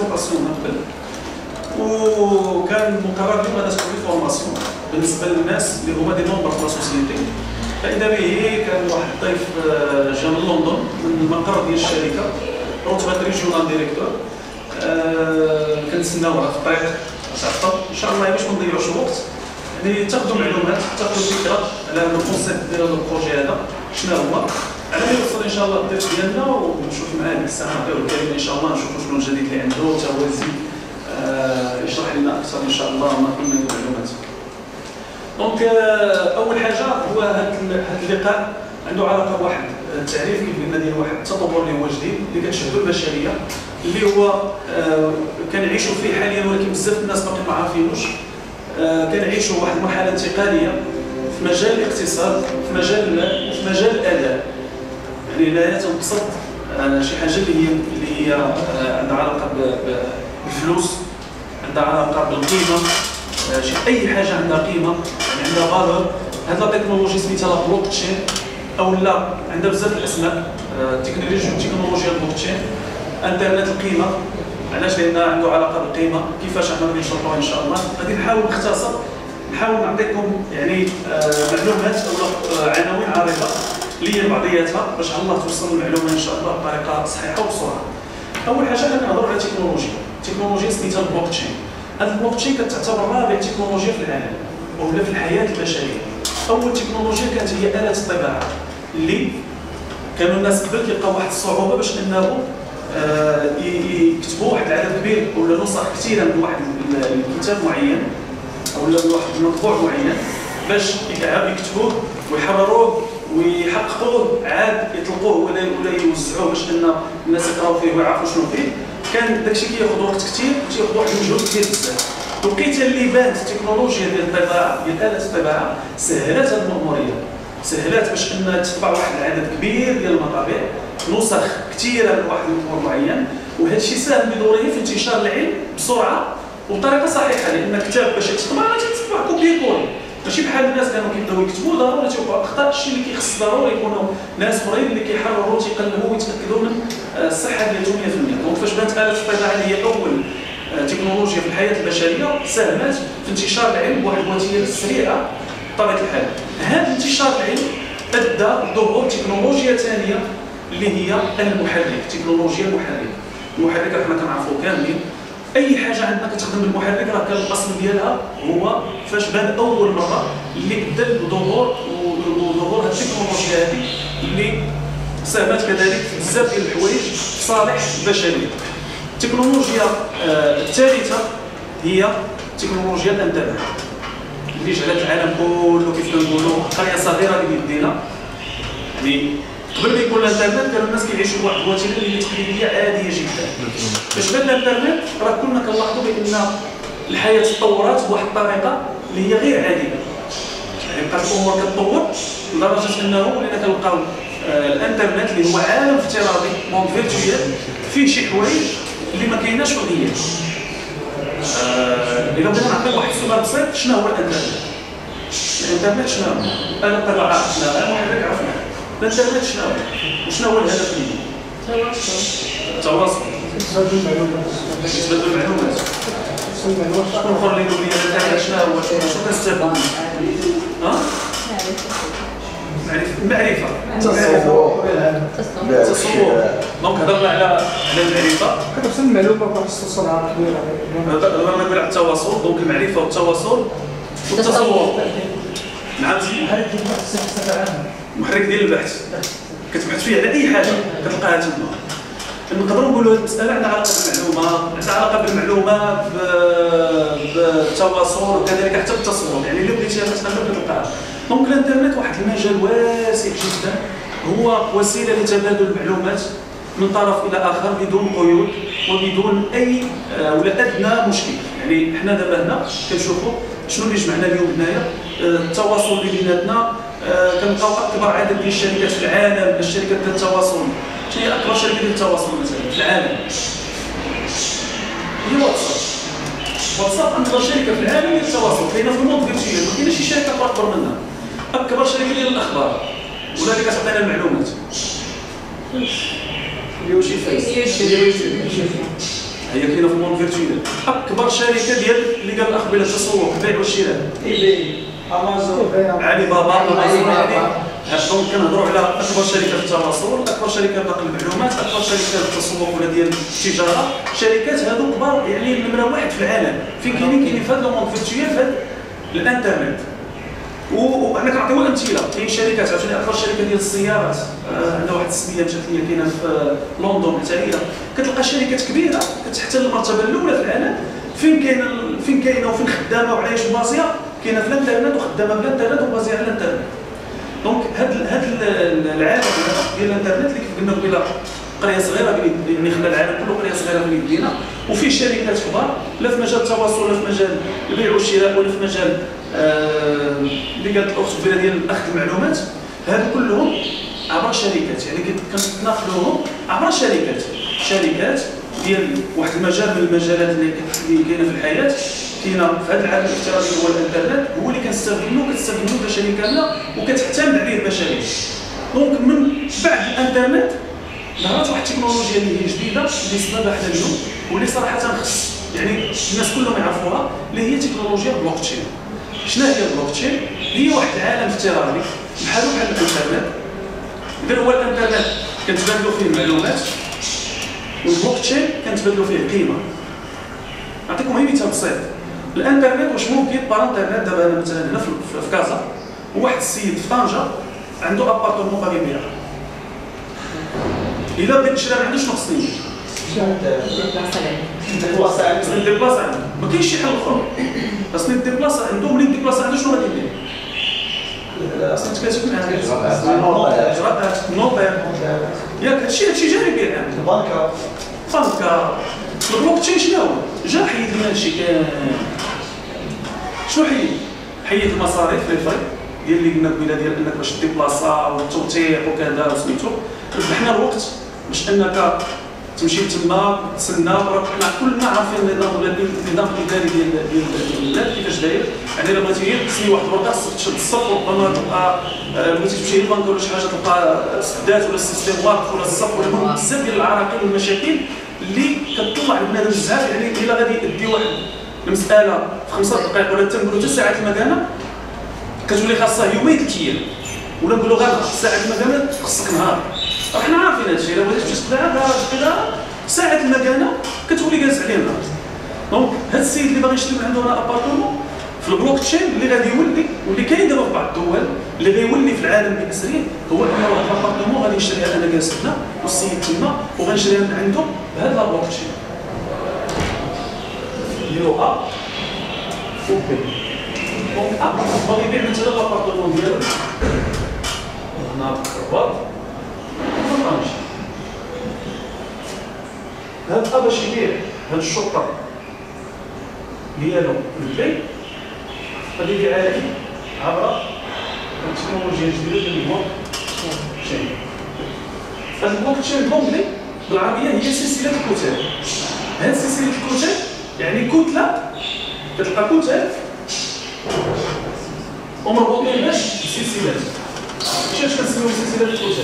بريزونطاسيون من قبل، وكان مقرر اليوم غادا تكون لي فورماسيون بالنسبه للناس اللي هما دي ممبر في لا سوسيتي. فاذا به كان واحد الضيف جا من لندن من المقر ديال الشركه رتبه ريجيونال ديريكتور. كنتسناوها في الطريق تعطل ان شاء الله باش ما نضيعوش الوقت، يعني تاخذوا معلومات تاخذوا فكره على الكونسيبت ديال البروجي هذا شنو هو، على ما يوصل ان شاء الله الضيف ديالنا ونشوف معاه ديك الساعه نعطيوه الكلمه ان شاء الله، نشوفوا شنو الجديد اللي عنده حتى هو يزيد يشرح لنا اكثر ان شاء الله ما كنا المعلومات. دونك اول حاجه هو هذا اللقاء عنده علاقه بواحد التعريف كيف قلنا ديال واحد التطور اللي هو جديد اللي كتشهدو البشريه، اللي هو كنعيشوا فيه حاليا ولكن بزاف الناس باقي ما عارفينوش. كنعيشوا واحد المرحله انتقاليه في مجال الاقتصاد، في مجال المال، وفي مجال الاداء. يعني هنايا تنقصد شي حاجه اللي هي عندها علاقه بالفلوس، عندها علاقه بالقيمه، اي حاجه عندها قيمه يعني عندها فالور. هاد لا تكنولوجي سميتها بلوك تشين او لا عندها بزاف الاسماء، تكنولوجيا البلوك تشين، انترنت القيمه. علاش؟ لان عنده علاقه بالقيمه. كيفاش حنا غادي نشرحوها ان شاء الله. غادي نحاول نختصر، نحاول نعطيكم يعني معلومات او عناوين عريضه اللي هي بعضياتها باش الله توصل المعلومه ان شاء الله بطريقه صحيحه وبسرعه. اول حاجه كنهضروا على تكنولوجيا سميتها البلوك تشين. هذا البلوك تشين كتعتبر رابع تكنولوجيا في العالم ولا في الحياه البشريه. اول تكنولوجيا كانت هي آلة الطباعه، اللي كانوا الناس قبل كيلقاو واحد الصعوبه باش انه يكتبوا واحد العدد كبير ولا نسخ كثيره من واحد الكتاب معين او من واحد المطبوع معين باش يكتبوه ويحرروه ويحققوه عاد يطلقوه ولا يوزعوه باش ان الناس يقراو فيه ويعرفوا شنو فيه. كان داكشي كياخذ وقت كثير وتياخذ واحد المجهود كبير بزاف. لقيت اللي بانت التكنولوجيا ديال الطباعه ديال آلة الطباعه سهلات هذه المأموريه، سهلات باش ان تطبع واحد العدد كبير ديال المطابع، نسخ كثيره من واحد المطبوع معين، وهذا الشيء ساهم بدوره في انتشار العلم بسرعه وبطريقه صحيحه. لان الكتاب باش يتطبع راه تيتطبع كوبي كول، ماشي بحال الناس كانوا كيبداو يكتبوا ضروري تيوقعوا اخطاء. الشيء اللي كيخص ضروري يكونوا ناس اخرين اللي كيحرروا تيقلبوا ويتاكدوا من الصحه ديالهم 100%. دونك فاش بانت آلة الطباعه هي اول تكنولوجيا في الحياه البشريه ساهمت في انتشار العلم بواحد الوتيره سريعه بطبيعه الحال. هذا انتشار العلم ادى لظهور تكنولوجيا ثانيه اللي هي المحرك، تكنولوجيا المحرك حنا كنعرفوا كاملين. اي حاجه عندنا كتخدم بالمحرك راه كان الاصل ديالها هو فاش بان اول مره اللي ادى لظهور هذه التكنولوجيا هذه اللي ساهمت كذلك في بزاف ديال الحوايج في صالح البشريه. التكنولوجيا الثالثه هي تكنولوجيا الانترنت اللي جعلت العالم كله كيف كنقولوا قريه صغيره بيدينا. يعني قبل ما يكون الانترنت كانوا الناس كيعيشوا بواحد الوتيره اللي تقليديه عاديه جدا. باش بان الانترنت راه كنا كنلاحظوا بان الحياه تطورات بواحد الطريقه اللي هي غير عاديه. يعني بقات الامور كتطور لدرجه انه ولينا كنلقاو الانترنت اللي هو عالم افتراضي موند فيرتويال فيه شي حوايج اللي ما كايناش في الغياب. الا بغينا نعطيو واحد السؤال بسيط، شنو هو الانترنت؟ الانترنت شنو هو؟ انا الطباعه عرفناها، المحرك عرفناه. الانترنت شنو هو؟ وشنو هو الهدف منه؟ التواصل. تبادل المعلومات. شكون اخر اللي يقول لي الانترنت شنو هو؟ شنو كنستافدوا منه؟ ها؟ المعرفة. التصور. دونك هضرنا على المعرفة. كتوصل المعلومة بواحد السرعة كبيرة. هضرنا نقول على التواصل، دونك المعرفة والتواصل والتصور. نعم سيدي. محرك ديال البحث. كتبحث فيه على أي حاجة كتلقاها تما. نقدروا نقولوا هذه المسألة عندها علاقة بالمعلومة، عندها علاقة بالمعلومة بالتواصل وكذلك حتى بالتصور، يعني اللي بغيتيها كتقلب كتلقاها. دونك الانترنت واحد المجال واسع جدا، هو وسيله لتبادل المعلومات من طرف الى اخر بدون قيود وبدون اي ولا ادنى مشكل. يعني حنا دابا هنا كنشوفوا شنو اللي جمعنا اليوم هنايا، التواصل اللي بيناتنا. كنلقاو اكبر عدد ديال الشركات في العالم، الشركات ديال التواصل. شنو هي اكبر شركه ديال التواصل مثلا في العالم؟ هي واتساب اكبر شركه في العالم ديال التواصل، كاينه في الموند فيرتويال، ما كايناش شي شركه اكبر منها. اكبر شركه ديال الاخبار ولا اللي كتعطينا المعلومات. يوتيوب. هي كاينه في الموند فيرتويال. اكبر شركه ديال اللي قال الاخ بلا التسوق البيع والشراء ايباي، امازون، علي بابا، امازون. دونك كنهضروا على اكبر شركه في التواصل، اكبر شركه في نقل المعلومات، اكبر شركه في التسوق ولا ديال التجاره. شركات هذو كبار يعني نمره واحد في العالم. فين كاينين في هذا الموند فيرتويال في هذا الانترنت. وحنا كنعطيو امثله. كاين شركات عاوتاني اكبر شركه ديال السيارات، عندها واحد السميه مشات ليا كاينه في لندن حتى هي. كتلقى شركات كبيره كتحتل المرتبه الاولى في العالم. فين كاينه وفين خدامه وعلاش بازيه؟ كاينه في الانترنت وخدامه في الانترنت وبازيه على الانترنت. دونك هاد العالم ديال الانترنت اللي كيف قلنا قبيله قريه صغيره اللي خلى العالم كله قريه صغيره في يدينا، وفيه شركات كبار لا في مجال التواصل ولا في مجال البيع والشراء ولا في مجال اللي قالت الاخت قبيله ديال اخذ المعلومات. هادو كلهم عبر شركات، يعني كنتناقلوهم عبر شركات ديال واحد المجال من المجالات اللي كاينه في الحياه. كاينه في هذا العالم الافتراضي هو الانترنت، هو اللي كتستخدمو البشريه كامله وكتعتمد عليه البشريه. دونك من بعد الانترنت ظهرت واحد التكنولوجيا اللي هي جديده اللي سببها حنا اليوم واللي صراحه خص يعني الناس كلهم يعرفوها، اللي هي تكنولوجيا البلوك تشين. شنو هي البلوك تشين؟ هي واحد العالم افتراضي بحال الانترنت. غير هو الانترنت كنتبادلوا فيه المعلومات، والبلوك تشين كنتبادلوا فيه القيمه. نعطيكم غير مثال بسيط. الانترنت واش ممكن بار انترنت دابا انا مثلا هنا في كازا، وواحد السيد في طنجه عنده ابارتمون باغي يبيع. الا بغيت تشري ما عندوش شنو خصني نديبلاصا عنده. ما كاينش شي حل اخر، خاصني نديبلاصا عنده. ملي نديبلاصا عنده شنو غادي ندير؟ خاصني نتكاتب معاه اجراءات نوطير ياك. هادشي جا يبيع البنكه. البلوك تشين شنو هو؟ جا حيد لنا هادشي كامل. شنو حيد المصاريف لي فري ديال اللي قلنا قبيله ديال انك باش ديبلاصا والتوثيق وكذا وسميتو. ربحنا الوقت باش انك تمشي تما تسنى. حنا كلنا عارفين النظام الاداري ديال البلاد كيفاش داير. يعني الا بغيتي غير تسني واحد الوقت خاصك تشد الصف، ربما تلقى بغيتي تمشي للبنك ولا شي حاجه تلقى سدات ولا السيستيم واقف ولا الصف ولا المهم بزاف ديال العراقيل والمشاكل اللي كتطلع البنادم بزاف. يعني الا غادي يدي واحد المساله في 5 دقائق ولا تنقولوا حتى ساعه المكانه كتولي خاصها يومين 3 ايام، ولا نقولوا غير ساعه المكانه خصك نهار. حنا عارفين هذا الشيء. الا بغيتي تمشي تقدر ساعه المكانه كتولي جالس عليه نهار. دونك هذا السيد اللي باغي يشري من عنده ابارتمون في البلوك تشين اللي غادي يولي واللي كاين دابا في بعض الدول اللي غيولي في العالم باسرين، هو انه واحد الابارتمون غادي نشريها انا جالس هنا والسيد تما وغنشريها من عنده بهذا البلوك تشين. نديرو ا و بي. دونك ا باغي يبيع مثلا الابارتمون ديالو هنا بالرباط وفرنسا. هاد ا باش يبيع هاد الشرطه ديالو البي غادي يبيعها لي عبر التكنولوجيا الجديده ديال البلوك تشين. هاد البلوك تشين بالونجلي بالعربيه هي سلسله الكتل. هاد سلسله الكتل يعني كتله كتلقى كتل ومربوطين باش بسلسلات. علاش كنسميوهم سلسله الكتل؟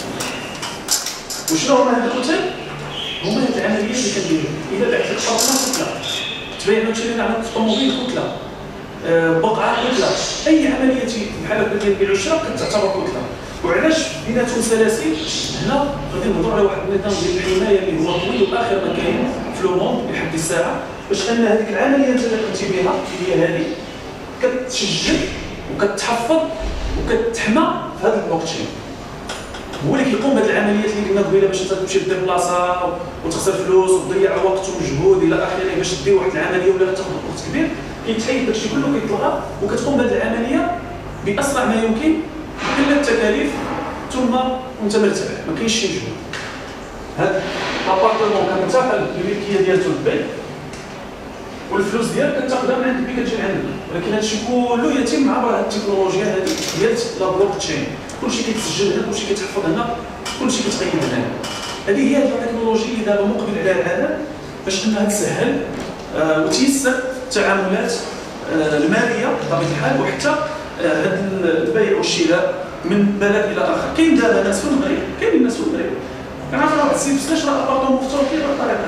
وشنو هما هاد الكتل؟ هما هاد العمليات اللي كنديرو. الا بعت لك فرصه كتله تبيع وتشري على الطوموبيل كتله، بقعه كتله، اي عمليه بحال هكا ديال البيع والشراء كتعتبر كتله. وعلاش بيناتهم سلاسل؟ هنا غادي نهضروا على واحد النظام ديال الحمايه اللي هو قوي واخر ما كاين في لوموند لحد الساعه، باش ان هذيك العمليات اللي قلتي بها هي هذه كتسجل وكتحفظ وكتحمى في هذا البلوك تشين. هو اللي كيقوم بهذه العمليات اللي قلنا قبيله باش انت تمشي دير بلاصه وتخسر فلوس وتضيع وقت ومجهود الى اخره باش دير واحد العمليه ولا تاخذ وقت كبير. كيتحيد داكشي كله كيطلع وكتقوم بهذه العمليه باسرع ما يمكن بقله التكاليف ثم وانت مرتاح ما كاينش شي مجهود. هذا الابارتمون كنتقل الملكيه ديالته للبيع والفلوس ديالك كتاخذها من عند البي كتجي عندنا، ولكن هادشي كله يتم عبر التكنولوجيا هذه ديال لا بلوك تشين. كلشي كيتسجل هنا، كلشي كيتحفظ هنا، كلشي كيتقيد هنا. هذه هي التكنولوجيا اللي دابا مقبل عليها العالم باش انها تسهل وتيسر التعاملات الماليه بطبيعه الحال، وحتى هذا البيع والشراء من بلد الى اخر. كاين دابا ناس في المغرب، كاين ناس في المغرب كنعرف واحد السيد باش شرا ابارتمون في تركيا بهذه الطريقه،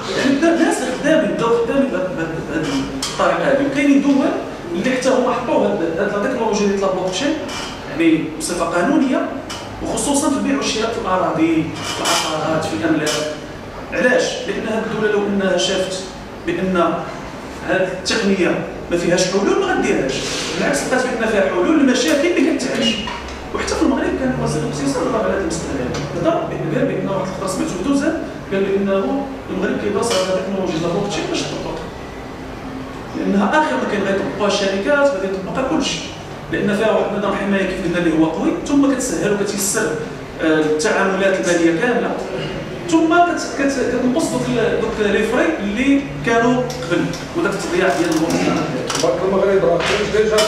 يعني بدا الناس خدامين بداو خدامين بهذه الطريقه هذه. وكاينين دول اللي حتى هما حطوا هذه التكنولوجيا ديال البلوك تشين يعني بصفه قانونيه، وخصوصا في البيع والشراء في الاراضي، في العقارات، في الاملاك. علاش؟ لان هذه الدوله لو انها شافت بان هذه التقنيه ما فيهاش حلول ما غديرهاش، بالعكس لقات بان فيها حلول للمشاكل اللي كتعيش. وحتى في المغرب كان وزير الاقتصاد ضرب على هذه المساله هذه، قال بان واحد الخطره سمعتو دوزان قال بانه المغرب كيباص على تكنولوجيا البلوك تشين باش تطبق، لانها اخر ما كاين غيطبقوها الشركات غادي يطبقها كلشي، لان فيها واحد النظام حمايه كيف قلنا اللي هو قوي، ثم كتسهل وكتيسر التعاملات الماليه كامله، ثم كتنقصوا دوك لي فري اللي كانوا قبل وداك التضييع ديال الوقت. بارك المغرب راه ديجا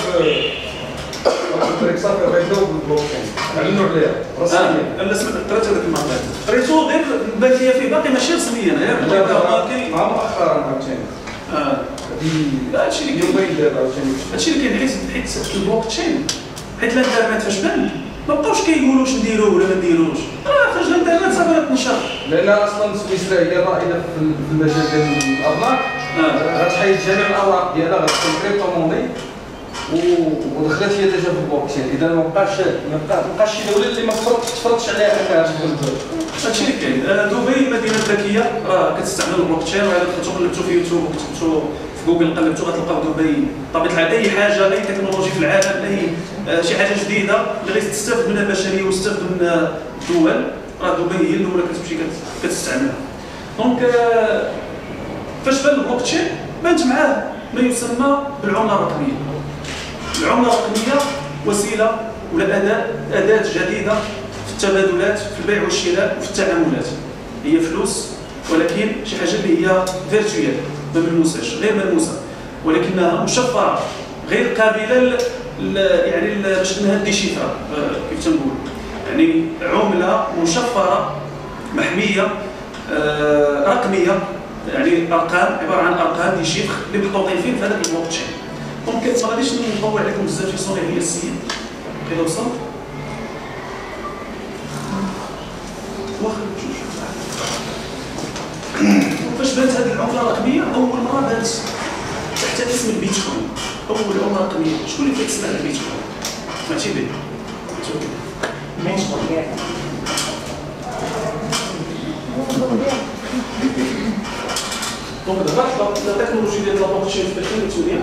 في صافي غيبداو بالبلوك تشين اعلنوا عليها رسميا. انا قريت هذاك المقال، قريتو غير بان لي فيه باقي ماشي رسميا غير مع مؤخرا عاوتاني. هادشي اللي كاين هادشي اللي كاين حيت البلوك تشين، حيت الانترنت فاش بان ما بقاوش كيقولوا واش نديروا ولا ما نديروش، خرج الانترنت صافي تنشر. لان اصلا سويسرا هي الرائده في المجال ديال الارناك، غتحيد جميع الاوراق ديالها غتكون كريبتو موني ودخلت هي ديجا في البلوك تشين. اذا ما بقاش شي دوله اللي ما تفرضش عليها انها تدخل. هادشي اللي كاين. دبي مدينه ذكيه راه كتستعمل البلوك تشين، وإلا دخلتو قلبتو في يوتيوب وكتبتو في جوجل قلبتو غتلقاو دبي بطبيعه الحال اي حاجه اي تكنولوجي في العالم اي شي حاجه جديده اللي غتستافد منها البشريه وتستافد منها الدول، راه دبي هي الاولى كتمشي كتستعملها. دونك فاش بان البلوك تشين بانت معاه ما يسمى بالعمله الرقميه. العمله الرقميه وسيله ولا اداه جديده في التبادلات، في البيع والشراء وفي التعاملات. هي فلوس ولكن شي حاجه اللي هي فيرتويال ما ملموساش، غير ملموسه، ولكنها مشفره غير قابله يعني باش نهدي شفره كيف تنقول، يعني عمله مشفره محميه رقميه، يعني ارقام عباره عن ارقام دي شيفر اللي محطوطين فين في هذاك البلوك تشين. دونك ما غاديش نطول عليكم بزاف في صوني هي السيد كذا وصل واخا فاش بانت هذه العمله الرقميه اول مره بانت تحت اسم البيتكوين. اول عمله رقميه شكون اللي كيتسمع البيتكوين؟ سمعتي به؟ البيتكوين دونك دابا التكنولوجيا ديال البلوك تشين في 2008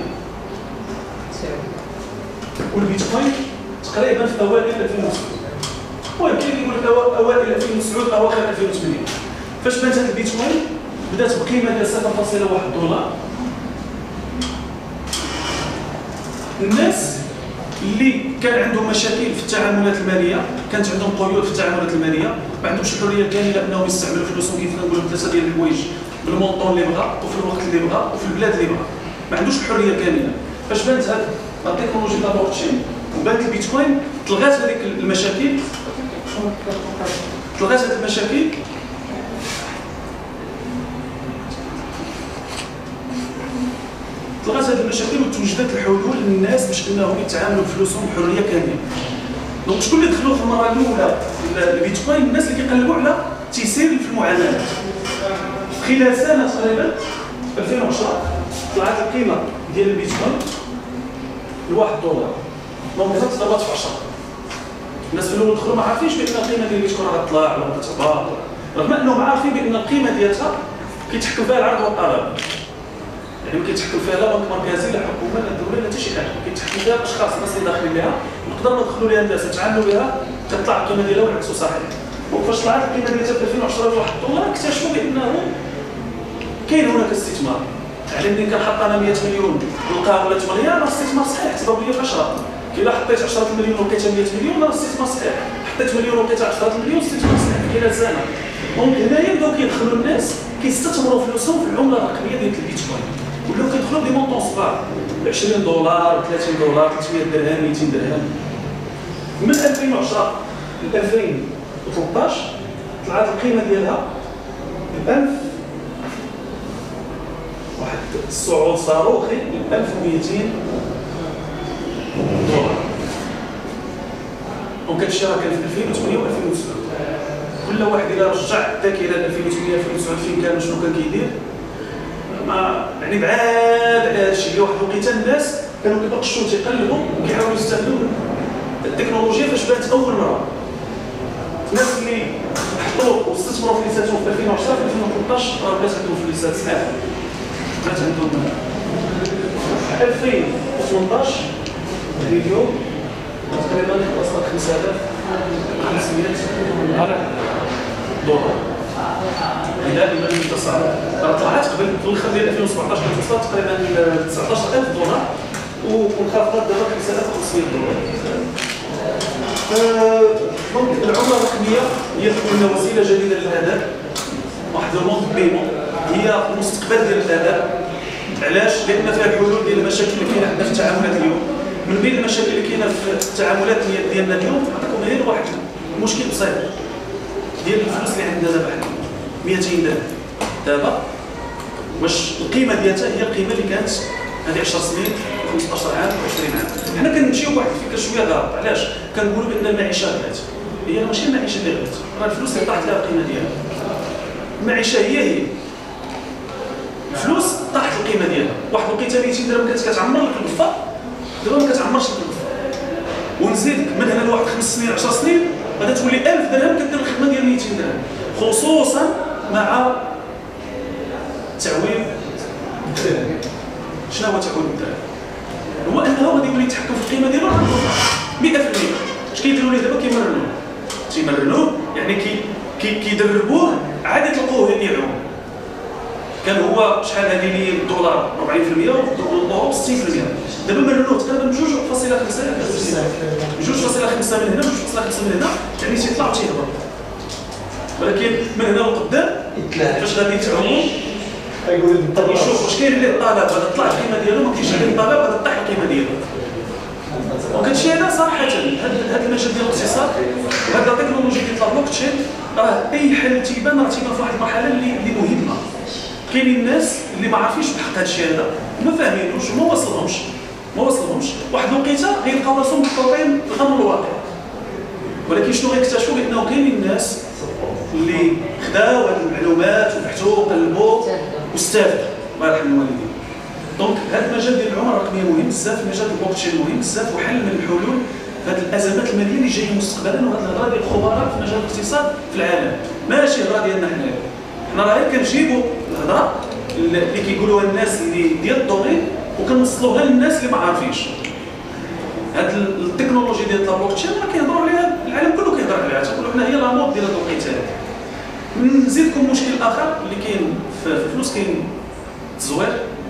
والبيتكوين تقريبا في اوائل 2009. المهم كاين اللي يقول لك اوائل 2009 اواخر 2008. فاش بانت هذا البيتكوين بدات بقيمه ديال 0.1 دولار. الناس اللي كان عندهم مشاكل في التعاملات الماليه، كانت عندهم قيود في التعاملات الماليه، ما عندهمش الحريه الكامله انهم يستعملوا فلوسهم كيف نقولوا ثلاثه ديال الحوايج بالمونطون اللي بغا وفي الوقت اللي بغا وفي البلاد اللي بغا، ما عندوش الحريه الكامله. فاش بانت هذه التكنولوجيا ديال البلوك تشين وبانت البيتكوين تلغات هذيك المشاكل، تلغات هذه المشاكل وتوجدت الحلول للناس باش انهم يتعاملوا بفلوسهم بحريه كامله. دونك شكون اللي دخلوا في المره الاولى البيتكوين؟ الناس اللي كيقلبوا على تيسير في المعاملات. خلال سنه تقريبا 2010 طلعت القيمه ديال البيتكوين ل$1 دونك تضربات في 10. الناس في الاول دخلوا ما عارفينش بان القيمه ديال البيتكوين غتطلع ولا غتهبط، رغم انهم عارفين بان القيمه ديالها كيتحكم فيها العرض والطلب، يعني ما كيتحكم فيها لا بنك مركزي لا حكومه لا دوله لا حتى شي حاجه، كيتحكم فيها الاشخاص الناس اللي داخلين لها، نقدروا ندخلوا لها الناس يتعاملوا بها تطلع القيمه ديالها والعكس صحيح. وفاش طلعت القيمه ديالها في 2010 $1 اكتشفوا بانه كاين هناك استثمار. يعني ملي كان حط انا 100 مليون نلقاها ولا 8 راه استثمار صحيح، اعتبروا لي في 10. كي لا حطيت 10 مليون ولقيتها 100 مليون راه استثمار صحيح، حطيت مليون ولقيتها 10 مليون استثمار صحيح في خلال سنه. دونك هنايا بداو كيدخلوا الناس كيستثمروا فلوسهم في العمله الرقميه ديال البيتكوين، ولاو كيدخلوا دي مونطون صغار $20 $30 $300 درهم 200 درهم. من 2010 ل 2013 طلعت القيمه ديالها ب 1000 واحد الصعود صاروخي ل $1200. دونك هادشي راه كان في 2008 و 2009. كل واحد الى رجع الذاكره 2008 2009 فين كان شنو كان كيدير ما يعني بعاد على هذا الشيء. واحد الوقيته الناس كانوا كيبقشوا تيقلبوا وكيحاولوا يستغلوا التكنولوجيا فاش بانت اول مره. الناس اللي حطوا واستثمروا في لساتهم في 2010 في 2013 راه بلات عندهم في لسات ساعات بلات عندهم في 2018 فيديو تقريبا وصل 5500 دولار. هذا بما يتصل راه طلعت قبل في الاخر ديال 2017 كانت وصلت تقريبا 19000 دولار وانخفضت دابا 5500 دولار. دونك العمله الرقميه هي تكون وسيله جديده للاداء، واحد المود بيمون هي المستقبل ديال الاداء. علاش؟ لان فيها الحلول ديال المشاكل اللي كاينه عندنا في التعاملات اليوم. من بين المشاكل اللي كاينه في التعاملات ديالنا اليوم نعطيكم غير واحد مشكل بسيط ديال الفلوس اللي عندنا دابا حنا 200 درهم دابا، واش القيمه ديالها هي القيمه اللي كانت هذه 10 سنين 15 عام 20 عام. حنا كنمشيو بواحد الفكره شويه غلط. علاش؟ كنقولوا بان المعيشه غلات. هي ماشي المعيشه اللي غلات، راه الفلوس اللي طاحت لها القيمه ديالها. المعيشه هي الفلوس طاحت القيمه ديالها. واحد الوقيته 200 درهم كانت كتعمر لك القفه، دابا ما كتعمرش لك القفه. ونزيدك من هنا لواحد 5 سنين 10 سنين غادي تولي 1000 درهم كدير الخدمه ديال 200 درهم، خصوصا مع تعويم الدرهم. شنو هو تعويم الدرهم؟ هو انه غادي يولي يتحكم في القيمه ديالو 100%. اش كيديروا ليه دابا؟ تيمرنوه يعني كيدربوه عاد تلقوه يعوم. كان هو شحال هذه لي الدولار 40% واليورو 60%. دابا مرنوه تقريبا 2.5 من هنا 2.5 من هنا، يعني تيطلع وتيهبط. ولكن من هنا لقدام فاش غادي تعوموا غادي يشوف واش كاين اللي الطلب غادي تطلع القيمه ديالو، ما كاينش اللي الطلب غادي تطيح القيمه ديالو. دونك هادشي هذا صراحه هذا المجال ديال الاقتصاد وهذا التكنولوجيا ديال البلوك تشين راه اي حل تيبان راه تيبان في واحد المرحله اللي مهمه. كاينين الناس اللي ما عارفينش بحق هادشي هذا، ما فاهمينوش وما وصلهمش. واحد الوقيته غيلقاو راسهم مضطرين للامر الواقع. ولكن شنو غيكتشفوا؟ بانه كاينين الناس اللي خداو هاد المعلومات وبحثوا وقلبوا واستافدوا الله يرحم الوالدين. دونك هذا المجال ديال العمله الرقميه مهم بزاف، المجال ديال البلوك تشين مهم بزاف، وحل من الحلول في هذه الازمات الماليه اللي جايه مستقبلا. وهذه الهضره ديال الخبراء في مجال الاقتصاد في العالم ماشي هضره ديالنا حنا راه كنجيبوا الهضره اللي كيقولوها الناس اللي ديال الدومين وكنوصلوها للناس اللي ما عارفينش. هاد التكنولوجيا ديال البلوك تشين راه كيهضروا عليها العالم كله كيهضر عليها، تقولوا حنا هي لا مود ديال هاد الوقيته هذا. نزيدكم مشكل اخر اللي كاين في الفلوس، كاين التزوير،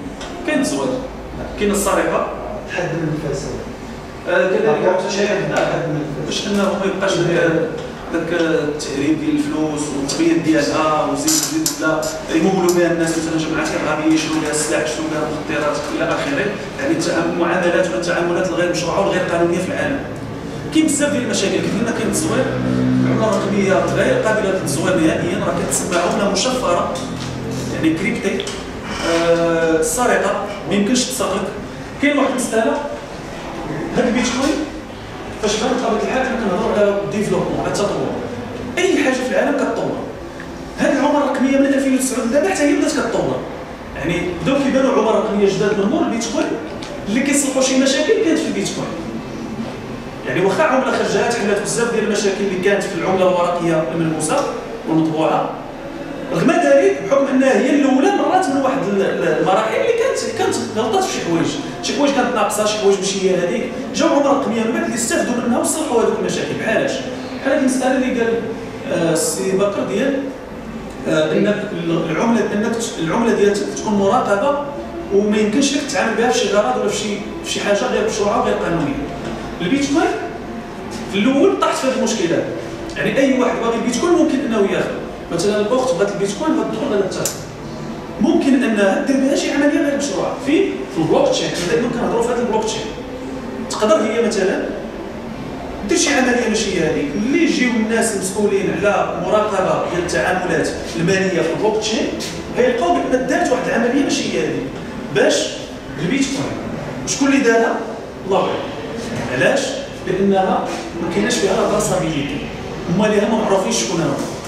كاين السرقه، حد من الفساد. كذلك باش انه ما يبقاش داك التهريب ديال الفلوس والتبييض ديالها وزيد لا يمولوا بها الناس، مثلا جماعات ارهابيه يشروا لها السلاح يشروا لها المخدرات الى اخره. يعني المعاملات ولا التعاملات الغير مشروعه والغير قانونيه في العالم. كاين بزاف ديال المشاكل. كاين كاين التزوير، العمله الرقميه غير قابله للتزوير نهائيا، راه كتسمى عمله مشفره يعني كريبتي. السرقه ما يمكنش تسرق. كاين واحد المساله، هاد البيتكوين فاش بان بطبيعه الحال حنا كنهضروا على الديفلوبمون، على التطور. اي حاجه في العالم كتطور. هذه العمله الرقميه من 2009 دابا حتى هي بدات كتطور. يعني بداو كيبانوا عمله رقميه جداد من مور البيتكوين اللي كيصلحوا شي مشاكل كانت في البيتكوين. يعني واخا عمله خرجات حلات بزاف ديال المشاكل اللي كانت في العمله الورقيه الملموسه والمطبوعه، رغم ذلك بحكم انها هي الاولى مرات من واحد المراحل اللي كانت غلطات في شي حوايج كانت ناقصه، شي حوايج ماشي هي هذيك، جاو عمره رقميه من بعد اللي استافدوا منها وصلحوا هذوك المشاكل. بحال هذه المساله اللي قال السي بكر ديال انك العمله ديالك تكون مراقبه وما يمكنش لك تتعامل بها في شي غرض ولا في شي حاجه غير مشروعه وغير قانونيه. البيتكوين في الاول طاحت في هذه المشكله. يعني اي واحد باغي البيتكوين ممكن انه ياخذ، مثلا الاخت بغات البيتكوين غتدخل غادا تاخذ، ممكن انها دير بها شي عمليه غير مشروعه في البلوك تشين. حنا دائما كنهضروا في هذا البلوك تشين. تقدر هي مثلا دير شي عمليه ماشي هذيك، اللي يجيو الناس المسؤولين على مراقبه ديال التعاملات الماليه في البلوك تشين غيلقاو بان دارت واحد العمليه ماشي هي هذيك باش البيتكوين. وشكون اللي دارها؟ الله اعلم. علاش؟ لانها ما كايناش فيها لا تراسابيليتي، هما اللي ما معروفينش شكون هما.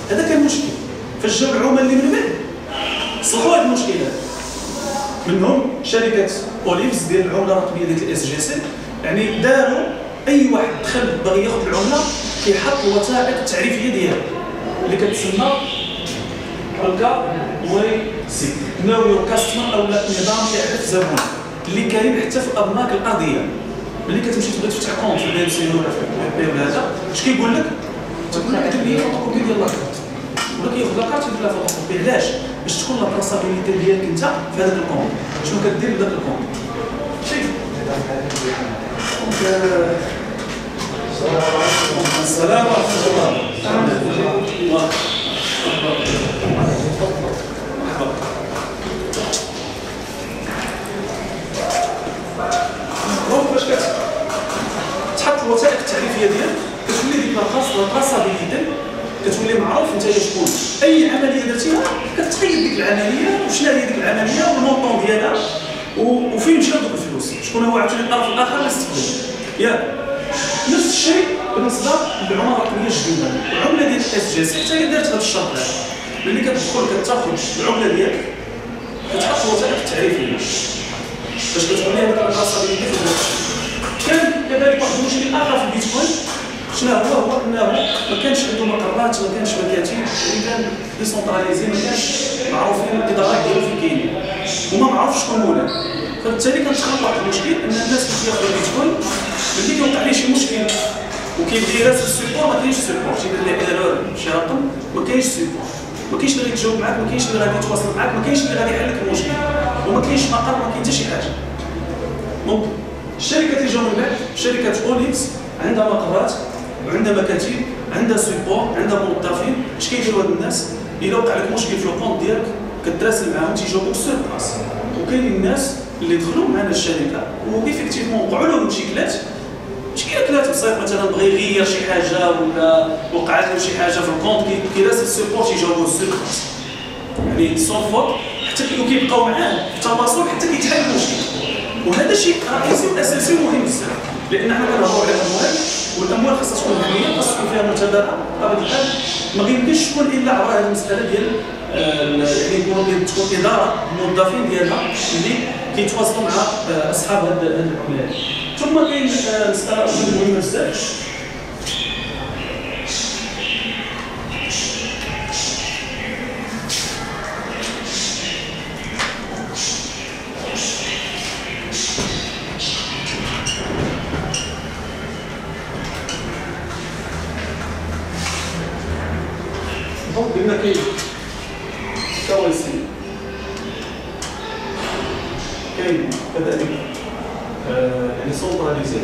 هذا كان مشكل. فاش جاو العملاء اللي من بعد صلحوا هذه المشكلات، منهم شركه اوليفز ديال العمله الرقميه ديال الاس جي سي. يعني داروا اي واحد دخل باغي ياخذ العمله كيحط الوثائق التعريفيه ديالها اللي كتسمى الكا وي سي نو يور كاستمر، او نظام كيعرف الزبون اللي كاين حتى في الابناك الارضيه. ملي كتمشي تبغي تفتح كونت في البي سي ولا في البي ولا هذا، اش كيقول لك؟ تقول لك دير لي فوتوكوبي ديال لاكارت، ولا كياخذ لاكارت يدير لها فوتوكوبي. علاش؟ باش تكون لا بلاصابيليتي ديالك انت في هذاك الكونت، شنو كدير بداك الكونت. شي السلام ورحمه الله. باش كتحط الوثائق التعريفيه ديالك كتولي ديك البلاصابيليتي كتولي معروف انت شكون. اي عمليه درتيها كتقيد ديك العمليه وشنو هي ديك العمليه والمونطون ديالها وفين مشاو دوك الفلوس، شكون هو عاوتاني الطرف الاخر اللي استخدم. ياك نفس الشيء بالنسبه للعمله الرقميه الجديده. العمله ديال اس جي سي حتى هي دارت هذا الشرط هذا، ملي كتدخل كتاخذ العمله ديالك كتحط الوثائق التعريفيه باش كتولي هذيك البلاصابيليتي في الوقت. كان كذلك واحد المشكل اخر في البيتكوين، شنو هو انه ما كانش عنده مقرات، ما كانش مكاتب، اللي كان ديسونتراليزي، ما كانش معروفين الادارات ديالو فين كاينين وما معروفش شكون مولاهم. فبالتالي كنتخلق واحد المشكل ان الناس اللي كياخذوا البيتكوين ملي كيوقع ليه شي مشكل وكيبدا يراسل السيبور ما كاينش سيبور، تيدير ليه ايرور شي رقم ما كاينش سيبور، ما كاينش اللي غادي يتجاوب معاك، ما كاينش اللي غادي يتواصل معاك، ما كاينش اللي غادي يحل لك المشكل، وما كاينش مقر، ما كاين حتى شي حاجه. دونك الشركات اللي جاو من بعد، شركه اوليكس عندها مقرات وعندها مكاتب، عندها سيبور، عندها موظفين. اش كيديروا هاد الناس؟ الا وقع لك مشكل في الكونت ديالك كتراسل معاهم تيجاوبوك سور بلاص. وكاينين الناس اللي دخلوا معنا الشركه وإفيكتيفمون وقعوا لهم مشكلات بسيطه، مثلا بغى يغير شي حاجه ولا وقعت له شي حاجه في الكونت كيراسل السيبور تيجاوبوه سور بلاص. يعني سون فوت حتى كيبقاو معاه في التواصل حتى كيتحل المشكل. وهذا شيء رئيسي واساسي ومهم بزاف، لان حنا كنهضروا على الاموال، والاموال خاصها تكون محميه، خاص تكون فيها متابعه. بطبيعه الحال ما يمكنش تكون الا عبر هذه المساله ديال يعني تكون اداره الموظفين ديالها اللي كيتواصلوا مع اصحاب هذه العملات. ثم كاين مساله مهمه بزاف، قلنا كاين كواليسي، كاين كذلك يعني سونتراليزي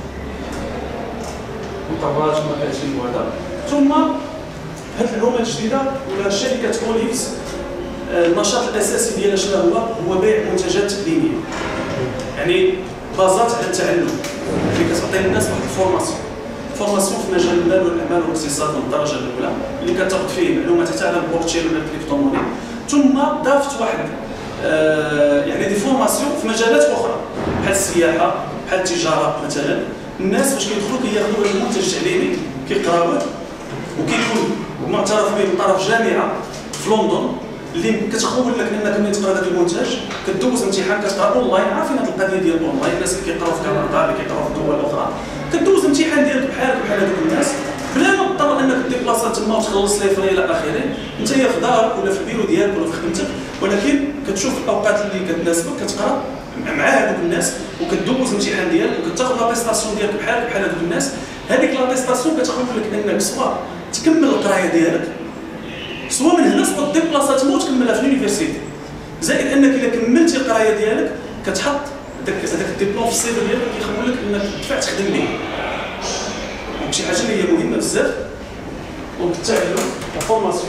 مقرات مكاتب وهذا. ثم هذه العمله الجديده ولا شركه اوليفز النشاط الاساسي ديالها شنو هو بيع منتجات تقديميه، يعني بازات على التعلم اللي كتعطي للناس واحد الفورماسيون في مجال المال والاعمال والاقتصاد من الدرجه الاولى اللي كتاخذ فيه معلومات حتى على البلوكتشين ولا الكريبتوموني. ثم ضافت واحد يعني دي فورماسيون في مجالات اخرى بحال السياحه بحال التجاره. مثلا الناس فاش كيدخلوا كياخذوا المنتج التعليمي كيقراوه وكيكون معترف به من طرف جامعه في لندن اللي كتخول لك انك ملي تقرا هذا المنتج كدوز امتحان كتقرا اونلاين. عارفين هذه القضيه ديال اونلاين، الناس اللي كيقراو في كندا اللي كيقراو في دول اخرى كدوز امتحان ديالك بحال هذوك الناس بلا ما تضطر انك ديبلاصا تما وتخلص لي فري الى اخره. انت يا في دارك ولا في البيرو ديالك ولا في خدمتك، ولكن كتشوف الاوقات اللي كتناسبك كتقرا مع هذوك الناس وكدوز الامتحان ديالك وكتاخذ لاتيستاسيون ديالك بحال هذوك الناس. هذيك لاتيستاسيون كتخول لك انك سواء تكمل القرايه ديالك سواء من هنا سواء ديبلاصا تما وتكملها في اليونيفرسيتي. زائد انك الا كملتي القرايه ديالك كتحط هذاك الدبلوم في السيفر ديالك كيخول لك انك تدفع تخدم به. شي حاجه اللي هي مهمه بزاف. دونك التعلم الفورماسيون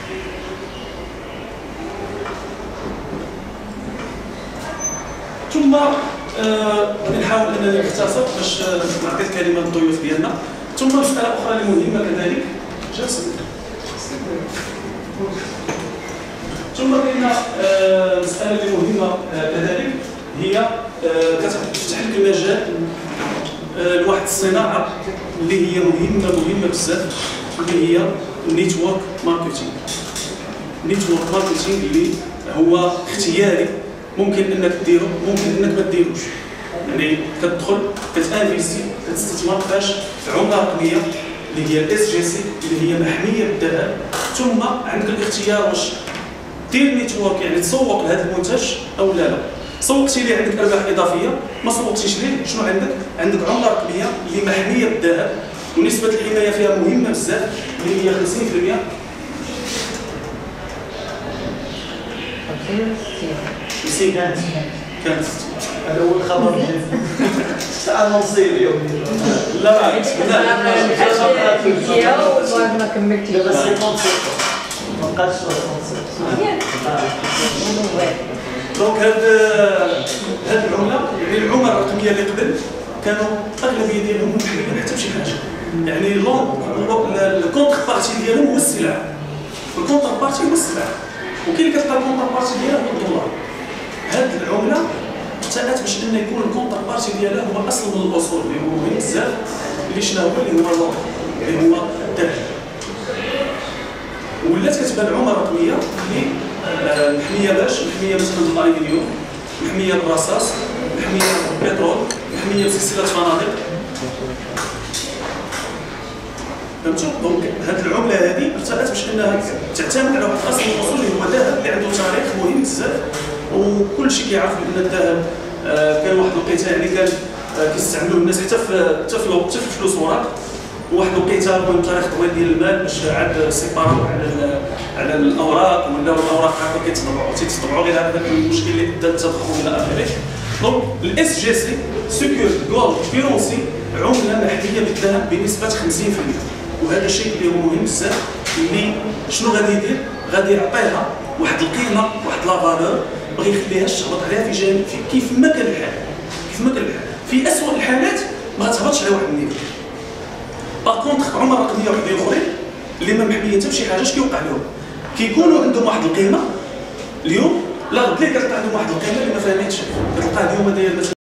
ثم غادي نحاول انني نختصر باش نعطي الكلمه للضيوف ديالنا. ثم مساله اخرى اللي مهمه كذلك ثم كاينه مساله اللي مهمه كذلك هي كتفتح لك المجال لواحد الصناعه اللي هي مهمه بزاف اللي هي نيتورك ماركتينغ. نيتورك ماركتينغ اللي هو اختياري، ممكن انك ديرو ممكن انك ما ديروش. يعني كتدخل كتانفيستي كتستثمر فاش في عمله رقميه اللي هي الاس جي سي اللي هي محميه بالذهب، ثم عندك الاختيار واش دير نيتورك يعني تسوق لهذا المنتج او لا. سوقتي ليه عندك ارباح اضافيه، ما سوقتيش ليه شنو عندك؟ عندك عمله رقميه اللي محميه بالذهب ونسبه الحمايه فيها مهمه بزاف اللي هي 50%. 50 كانت هذا هو الخبر ديال انونسي اليوم. لا ما كملتيش دابا 57 ما بقاش 67. دونك هاد العمله يعني العمله الرقميه اللي قبل كانوا اغلبيه ديالهم محميين حتى بشي حاجه. يعني الكونتر بارتي ديالهم هو السلعه. الكونتر بارتي هو السلعه، وكاين اللي كتلقى الكونتر بارتي ديالها هو الدولار. هاد العمله ابتعدت باش انه يكون الكونتر بارتي ديالها هو اصل من الاصول اللي هو مهم بزاف، اللي شنو هو اللي هو اللون اللي هو الذهب. ولات كتبان عمله رقميه اللي محميه باش محميه مثلا بالالومنيوم، محميه بالرصاص، محميه بالبترول، محميه بسلسله فنادق. فهمتوا؟ دونك هذه العمله هذه ابتعدت باش انها تعتمد على واحد الاصل من الاصول اللي هو الذهب اللي عنده تاريخ مهم بزاف، وكل شيء كيعرف ان الذهب كان واحد الوقيته يعني كان كيستعملوه الناس حتى في الفلوس ورق. وواحد الوقيته المهم تاريخ طويل ديال المال باش عاد سيباراو على الاوراق، ولاو الاوراق هكا تيتطبعوا غير هذاك المشكل اللي ادى للتضخم الى اخره. دونك الاس جي سي سيكور جولد كيرونسي عمله محليه بالذهب بنسبه 50%، وهذا الشيء اللي هو مهم بزاف. اللي شنو غادي يدير؟ غادي يعطيها واحد القيمه واحد لا فالور ما يخليهاش تهبط عليها في جانب كيف ما كان الحال. كيف ما كان الحال في اسوء الحالات ما غتهبطش على واحد النيفو. باغ كونتخ عمله رقميه وحدين اخرين اللي ما محميه حتى بشي حاجه اش كيوقع لهم؟ كيكونوا عندهم واحد القيمه اليوم، لا غد ليه كتلقى عندهم واحد القيمه اللي ما فاهمينش. كتلقاه اليوم داير مثلا